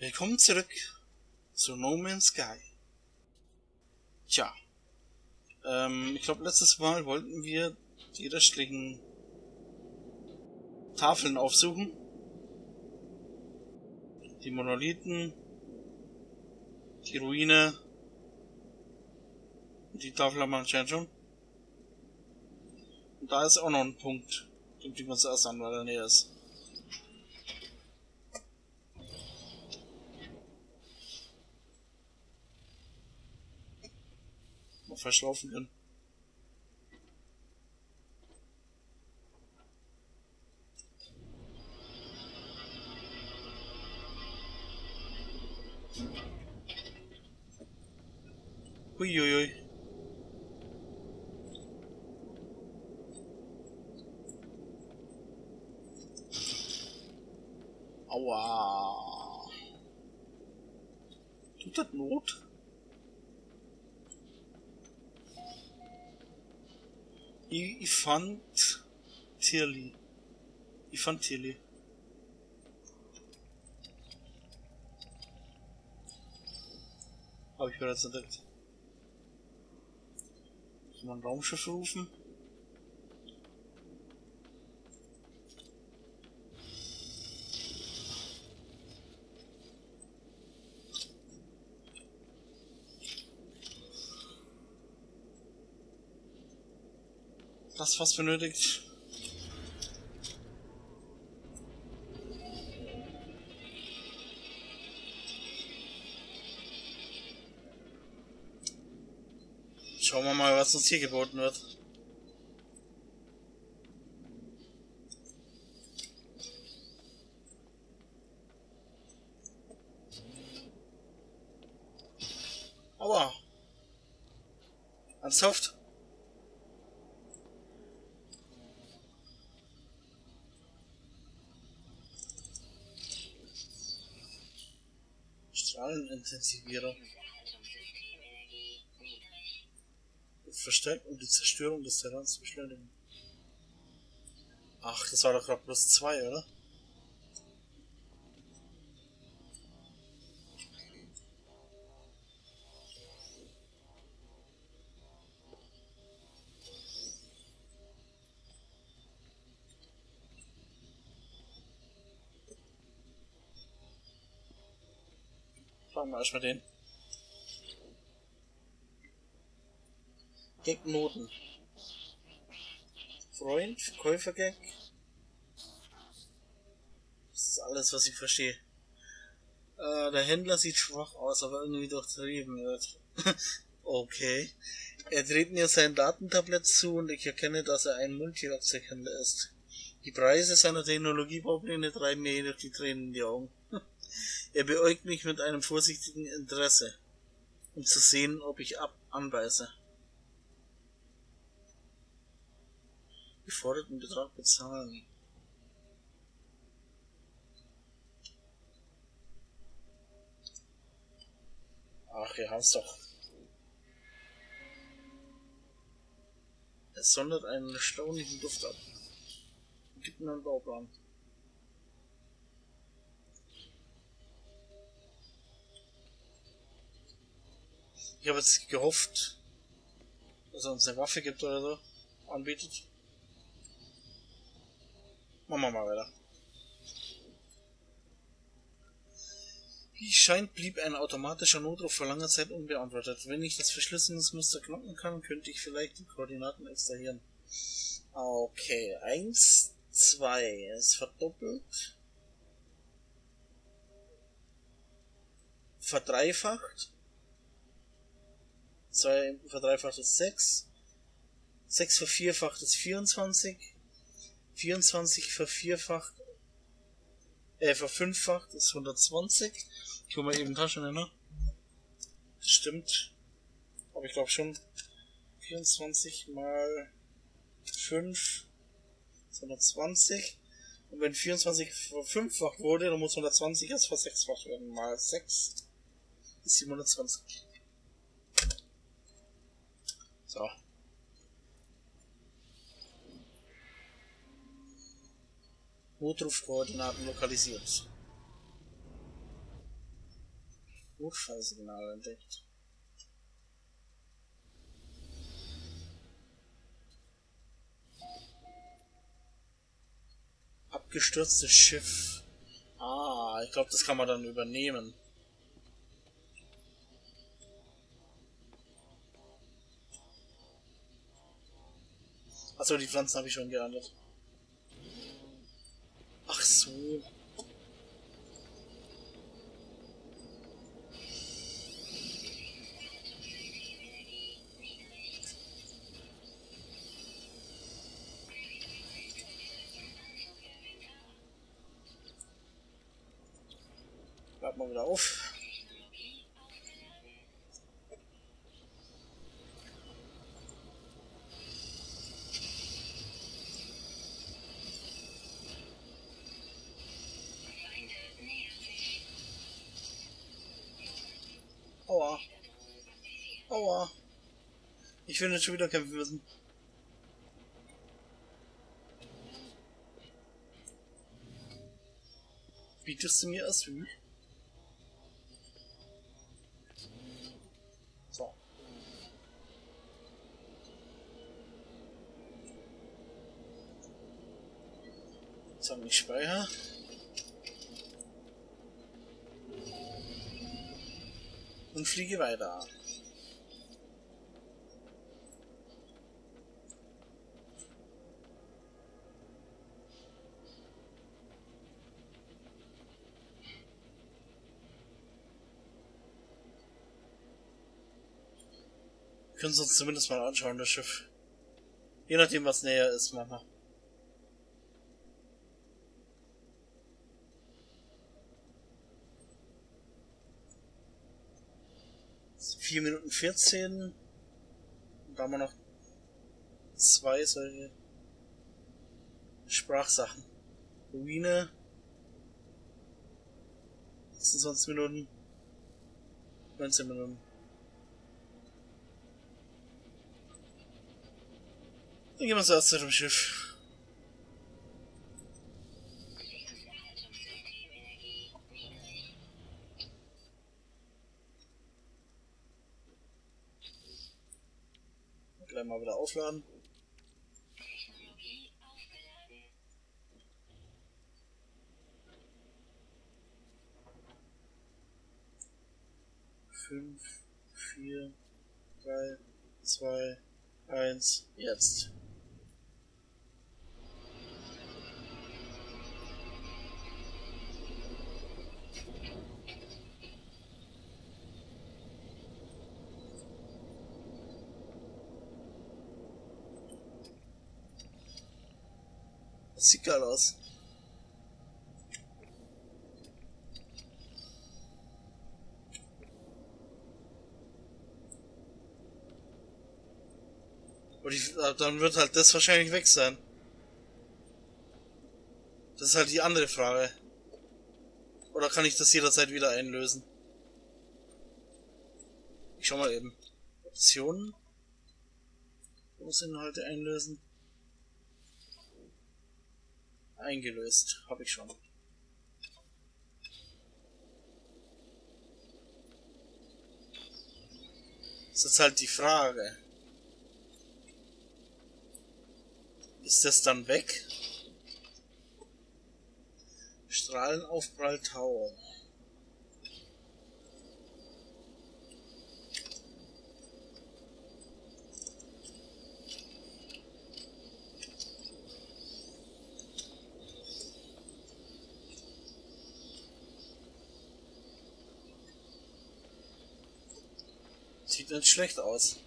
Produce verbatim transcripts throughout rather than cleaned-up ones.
Willkommen zurück zu No Man's Sky. Tja, ähm, ich glaube letztes Mal wollten wir die restlichen Tafeln aufsuchen. Die Monolithen, die Ruine, die Tafel haben wir anscheinend schon. Und da ist auch noch ein Punkt, den wir uns erst an, weil er näher ist. Mal verschlaufen können. Huiuiui. Aua. Tut das Not? Ich, ich fand Tierli. Ich fand Tierli. Habe ich bereits entdeckt. Kann man ein Raumschiff rufen? Das was benötigt. Schauen wir mal, was uns hier geboten wird. Aua. Ernsthaft? Strahlenintensivierer. Verstärkt, um die Zerstörung des Terrains zu beschleunigen. Ach, das war doch gerade plus zwei, oder? Fragen wir erstmal den. Gagnoten. Freund, Verkäufergag. Das ist alles, was ich verstehe. Äh, der Händler sieht schwach aus, aber irgendwie durchtrieben wird. Okay. Er dreht mir sein Datentablett zu und ich erkenne, dass er ein Multiwerkzeughändler ist. Die Preise seiner Technologiebaupläne treiben mir jedoch die Tränen in die Augen. Er beäugt mich mit einem vorsichtigen Interesse, um zu sehen, ob ich ab anbeiße. Geforderten Betrag bezahlen. Ach, wir haben's doch. Es sondert einen erstaunlichen Duft ab. Gibt mir einen Bauplan. Ich habe jetzt gehofft, dass er uns eine Waffe gibt oder so, anbietet. Machen wir mal weiter. Wie scheint, blieb ein automatischer Notruf vor langer Zeit unbeantwortet. Wenn ich das Verschlüsselungsmuster knacken kann, könnte ich vielleicht die Koordinaten extrahieren. Okay, eins, zwei, ist verdoppelt. Verdreifacht. zwei verdreifacht ist sechs. sechs vervierfacht ist vierundzwanzig. vierundzwanzig vervierfacht, äh, verfünffacht ist hundertzwanzig. Ich hol mal eben Taschenrechner. Das stimmt. Aber ich glaube schon. vierundzwanzig mal fünf ist hundertzwanzig. Und wenn vierundzwanzig verfünffacht wurde, dann muss hundertzwanzig erst versechsfacht werden. Mal sechs ist siebenhundertzwanzig. So. Notrufkoordinaten lokalisiert. Notfallsignal entdeckt. Abgestürztes Schiff. Ah, ich glaube, das kann man dann übernehmen. Achso, die Pflanzen habe ich schon geerntet. Ach so. Bleib mal wieder auf. Aua. Aua. Ich will nicht schon wieder kämpfen müssen. Bietest du mir Asyl? So. Jetzt haben wir Speicher. Und fliege weiter. Wir können es uns zumindest mal anschauen, das Schiff. Je nachdem, was näher ist, Mama. vier Minuten vierzehn. Und da haben wir noch zwei solche Sprachsachen. Ruine. sechsundzwanzig Minuten. neunzehn Minuten. Dann gehen wir zuerst zu dem Schiff. Gleich mal wieder aufladen. Fünf, vier, drei, zwei, eins, jetzt. Das sieht geil aus. Und ich, dann wird halt das wahrscheinlich weg sein. Das ist halt die andere Frage. Oder kann ich das jederzeit wieder einlösen? Ich schau mal eben. Optionen. Inhalte einlösen. Eingelöst. Habe ich schon. Das ist jetzt halt die Frage. Ist das dann weg? Strahlenaufprall Tau. Sieht nicht schlecht aus.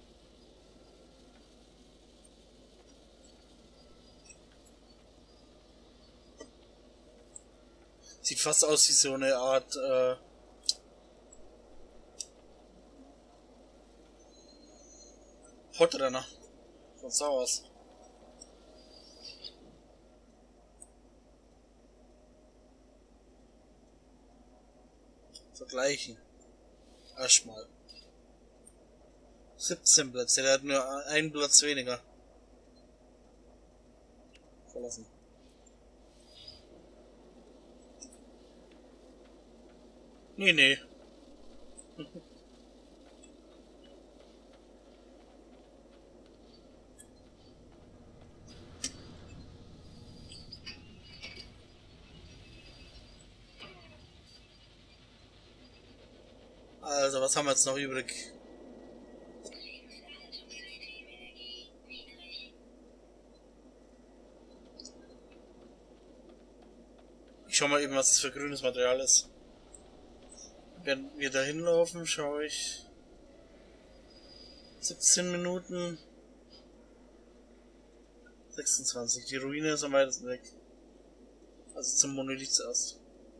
Sieht fast aus wie so eine Art äh, Hotrenner von Star Wars. Vergleichen. Erstmal. siebzehn Plätze, der hat nur einen Platz weniger. Verlassen. Nee, nee. Also, was haben wir jetzt noch übrig? Ich schau mal eben, was das für grünes Material ist. Wenn wir da hinlaufen, schaue ich siebzehn Minuten. sechsundzwanzig. Die Ruine ist am weitesten weg. Also zum Monolith zuerst.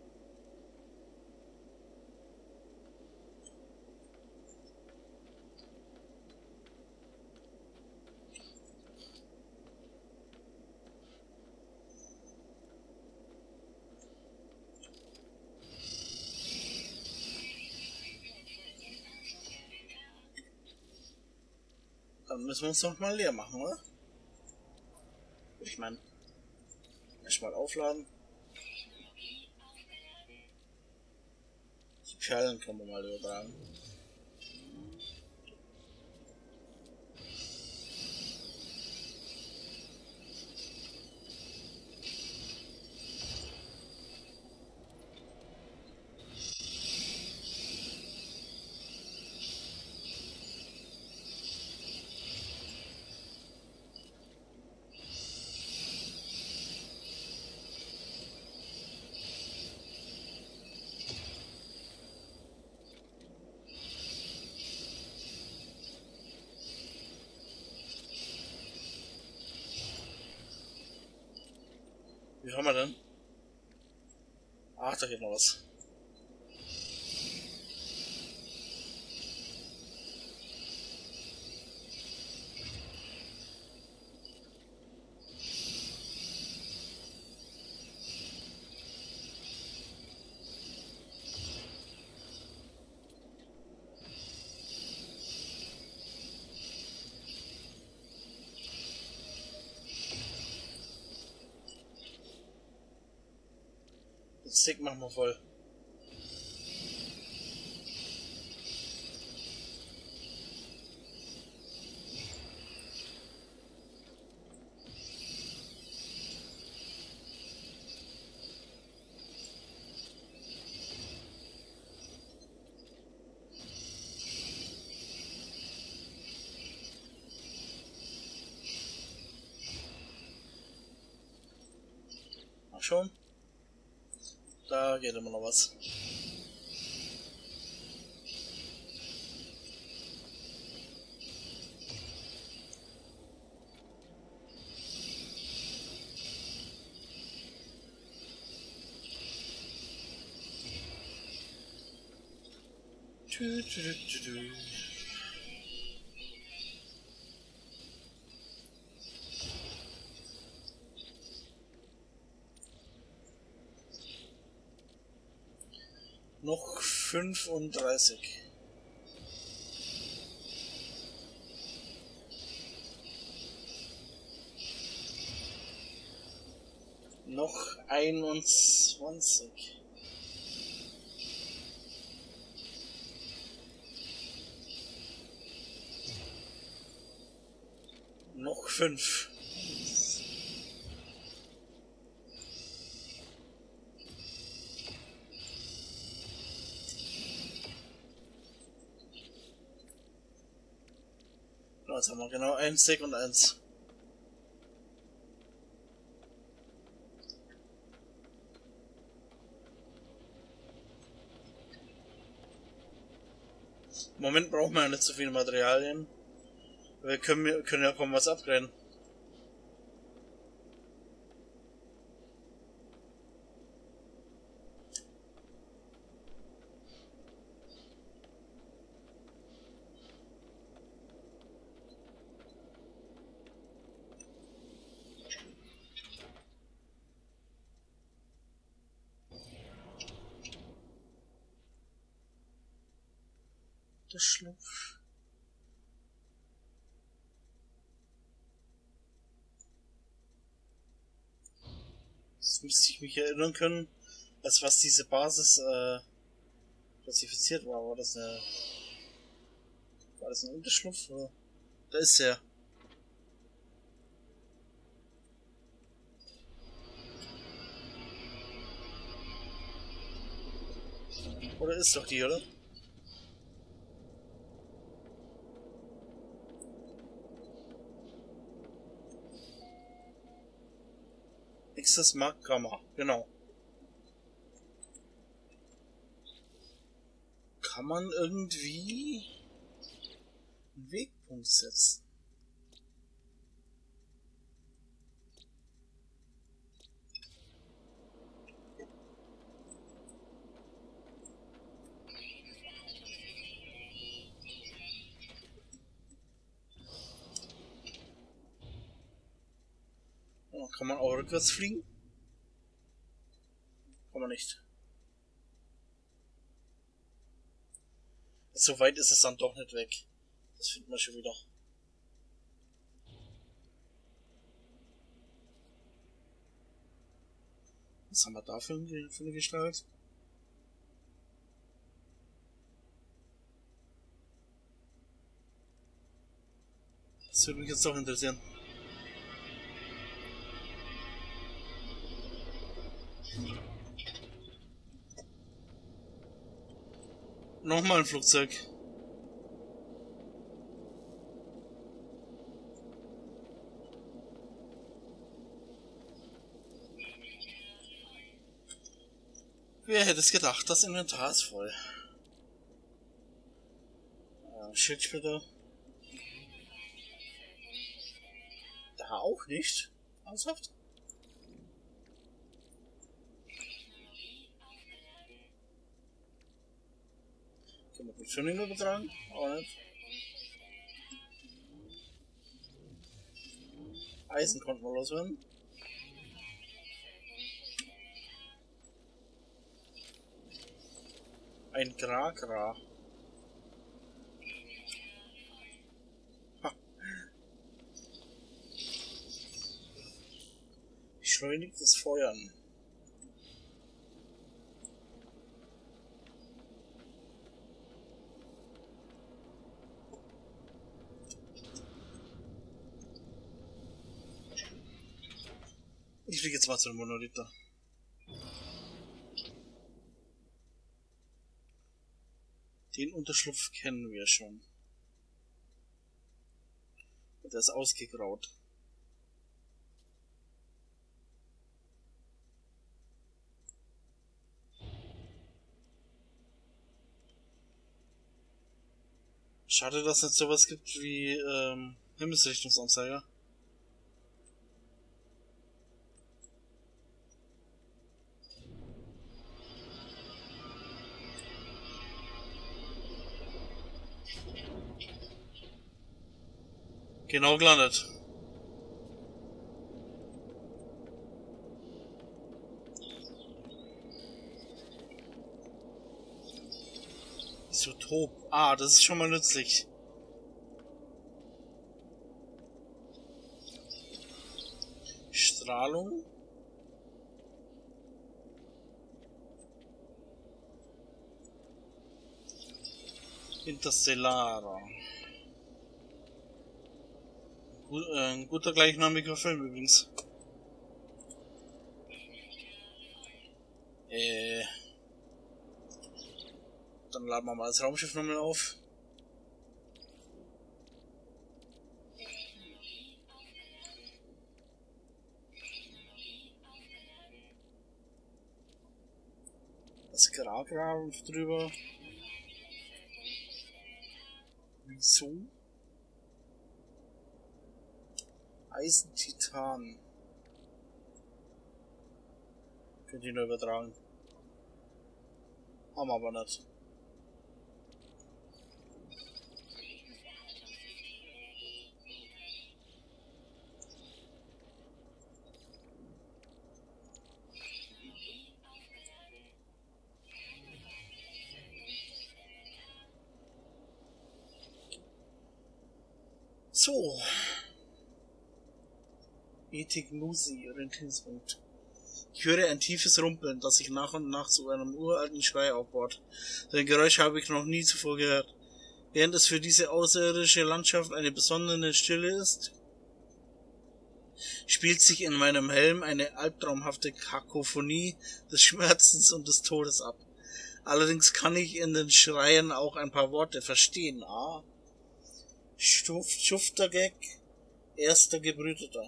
Dann müssen wir uns noch mal leer machen, oder? Ich meine, erstmal aufladen. Die Perlen können wir mal übertragen. Wie haben wir denn? Ach, da geht noch was. Den Stick machen wir voll. Ach schon. Da geht immer noch was. Tü, tü, tü, tü. Noch fünfunddreißig. Noch einundzwanzig. Noch fünf. Jetzt haben wir genau ein Stick und eins. Im Moment brauchen wir ja nicht so viele Materialien. Wir können, können ja kaum was upgraden. Der Schlupf. Das müsste ich mich erinnern können, als was diese Basis äh, klassifiziert war. War das eine... War das ein Unterschlupf? Oder? Da ist er. Oder ist doch die, oder? Nächstes Marktkammer, genau. Kann man irgendwie einen Wegpunkt setzen? Oh, kann man auch rückwärts fliegen? Kann man nicht. So weit ist es dann doch nicht weg. Das findet man schon wieder. Was haben wir da für eine, für eine Gestalt? Das würde mich jetzt doch interessieren. Nochmal ein Flugzeug. Wer hätte es gedacht, das Inventar ist voll. Ja, Schildsplitter. Da auch nicht. Ernsthaft? Können wir Funktionen übertragen? Auch nicht. Eisen konnten wir loswerden. Ein Gragra. Beschleunigtes Feuern. Ich fliege jetzt mal zu dem Monolith da. Den Unterschlupf kennen wir schon. Und der ist ausgegraut. Schade, dass es nicht sowas gibt wie ähm, Himmelsrichtungsanzeiger. Genau gelandet. Isotop. Ah, das ist schon mal nützlich. Strahlung. Interstellarer. Gut, äh, ein guter gleichnamiger Film übrigens. Äh. Dann laden wir mal das Raumschiff nochmal auf. Das Gragra drüber. Wieso? Eisentitan. Könnt ihr nur übertragen. Haben wir aber nicht. So. Ethik Nusi, Orientierungspunkt. Ich höre ein tiefes Rumpeln, das sich nach und nach zu einem uralten Schrei aufbaut. So ein Geräusch habe ich noch nie zuvor gehört. Während es für diese außerirdische Landschaft eine besondere Stille ist, spielt sich in meinem Helm eine albtraumhafte Kakophonie des Schmerzens und des Todes ab. Allerdings kann ich in den Schreien auch ein paar Worte verstehen. Ah, Schuf, Schuftergag, erster Gebrüteter.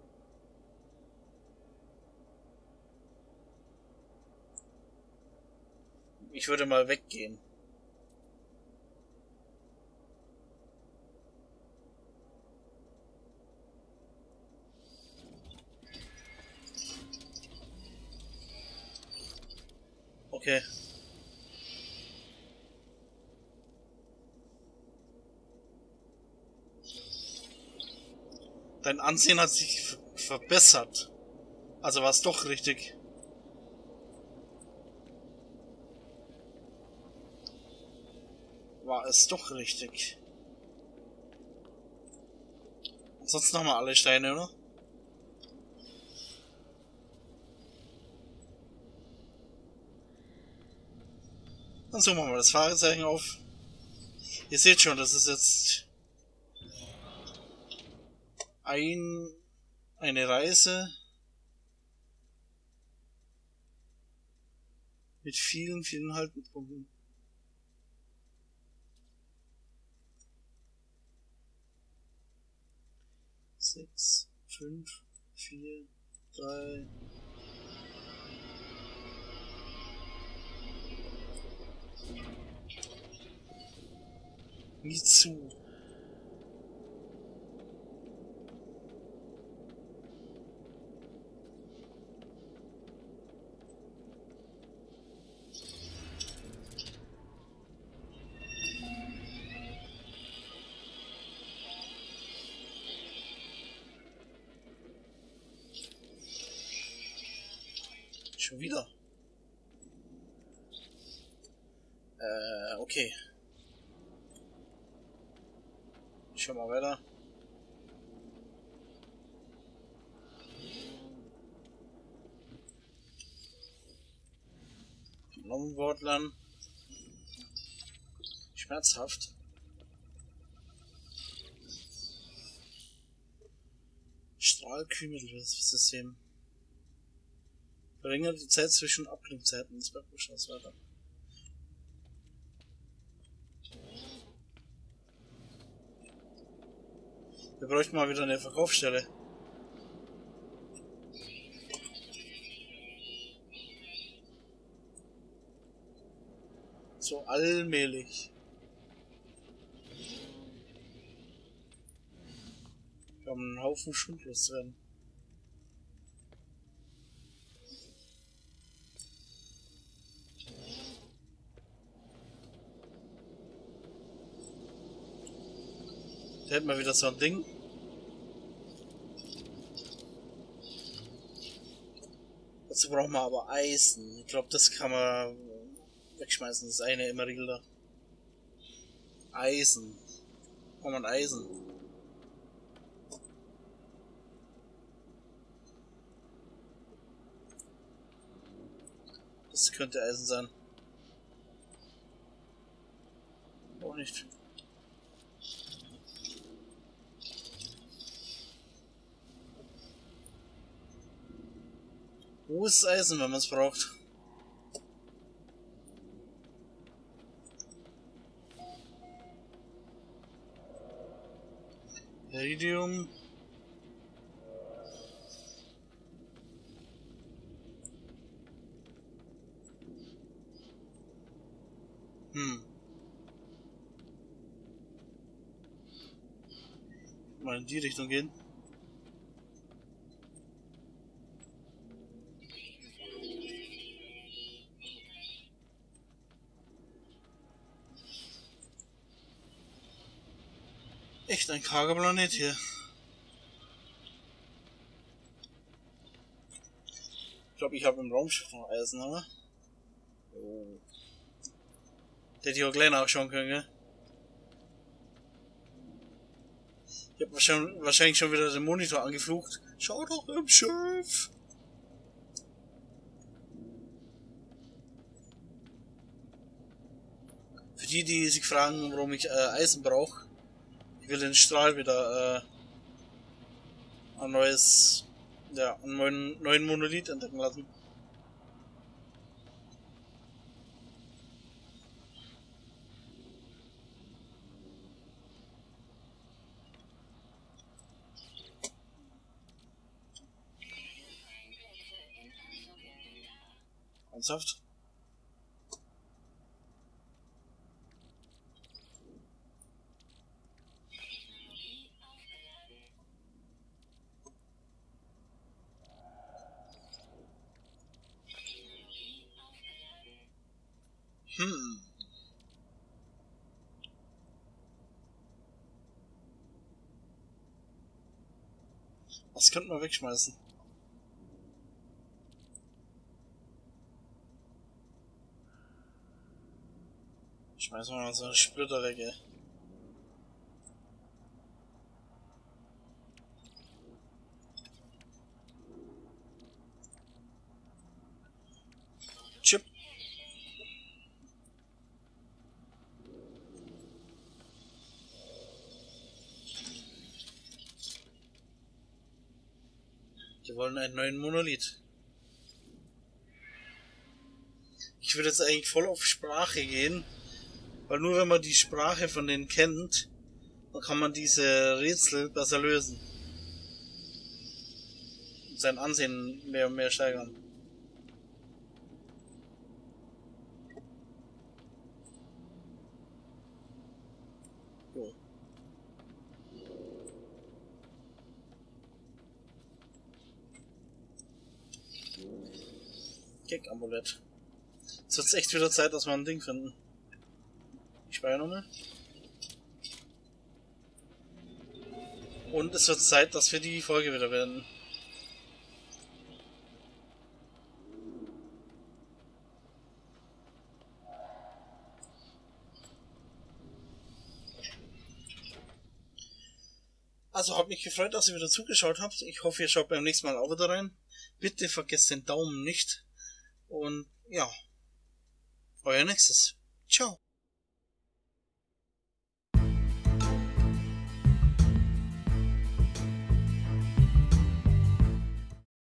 Ich würde mal weggehen. Okay. Dein Ansehen hat sich verbessert. Also war es doch richtig. War es doch richtig. Ansonsten haben wir alle Steine, oder? Dann suchen wir mal das Fragezeichen auf. Ihr seht schon, das ist jetzt ein, eine Reise mit vielen, vielen Haltepunkten. Sechs, fünf, vier, drei. Nie zu. Schon wieder. Äh, okay. Schau mal weiter. Longwortlern. Schmerzhaft. Strahlkühlsystem. Verringert die Zeit zwischen Abklingzeiten des Bergbeschlusses weiter. Wir bräuchten mal wieder eine Verkaufsstelle. So allmählich. Wir haben einen Haufen Schundlos drin. Da hätten wir wieder so ein Ding. Dazu brauchen wir aber Eisen. Ich glaube, das kann man wegschmeißen. Das eine Emerald da. Eisen. Braucht man Eisen. Das könnte Eisen sein. Auch nicht. Wo ist Eisen, wenn man es braucht? Iridium. Hm. Mal in die Richtung gehen. Echt ein karger Planet hier. Ich glaube, ich habe im Raumschiff noch Eisen, oder? Oh. Der hätte ich auch gleich nachschauen können, gell? Ich habe wahrscheinlich, wahrscheinlich schon wieder den Monitor angeflucht. Schau doch im Schiff! die, die sich fragen, warum ich äh, Eisen brauche, ich will den Strahl wieder äh, ein neues, ja, einen neuen, neuen Monolith entdecken lassen. Ernsthaft? Hm. Das könnten wir wegschmeißen. Schmeißen wir mal so einen Splitter weg, ey. Chip. Die wollen einen neuen Monolith. Ich würde jetzt eigentlich voll auf Sprache gehen, weil nur wenn man die Sprache von denen kennt, dann kann man diese Rätsel besser lösen. Und sein Ansehen mehr und mehr steigern. Jo. Gag-Amulett. Jetzt wird's echt wieder Zeit, dass wir ein Ding finden. Ich speichere nochmal. Und es wird Zeit, dass wir die Folge wieder beenden. Also hat mich gefreut, dass ihr wieder zugeschaut habt. Ich hoffe, ihr schaut beim nächsten Mal auch wieder rein. Bitte vergesst den Daumen nicht. Und ja, euer nächstes. Ciao.